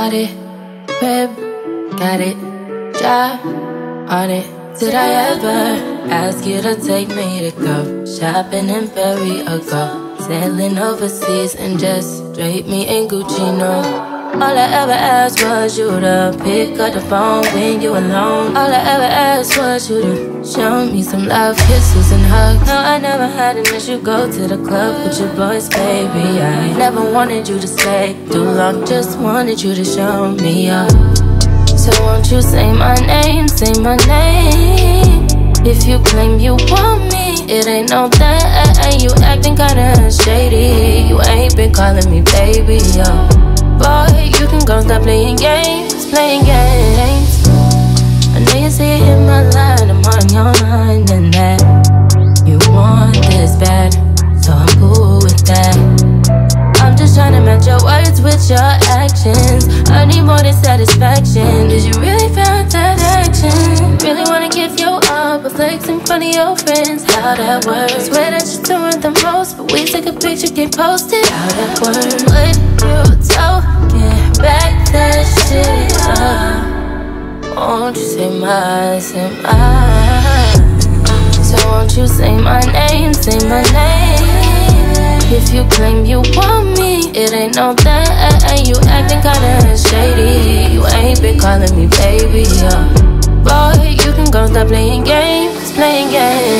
Bought it, crib, got it, job on it. Did I ever ask you to take me to go shopping in Paris or go sailing overseas and just drape me in Gucci? No. All I ever asked was you to pick up the phone when you alone. All I ever asked was you to show me some love, kisses and hugs. No, I never had an issue, go to the club with your boys, baby. I never wanted you to stay too long, just wanted you to show me up. So won't you say my name, say my name. If you claim you want me, it ain't no thing. You acting kinda shady, you ain't been calling me baby, yo. Boy, you can go stop playing games, playing games. I know you see it in my line, I'm on your mind, and that you want this bad, so I'm cool with that. I'm just trying to match your words with your actions. I need more than satisfaction. Did you really find that action? Really wanna give you up, but flex in front of your friends. How that works? Swear that you're doing the most, but we take a picture, get posted. How that works? What you talking? Back that shit up. Won't you say my, say my? So won't you say my name, say my name? If you claim you want me, it ain't no thing. You acting kinda shady, you ain't been calling me baby, yo. Boy, you can go stop playing games, playing games.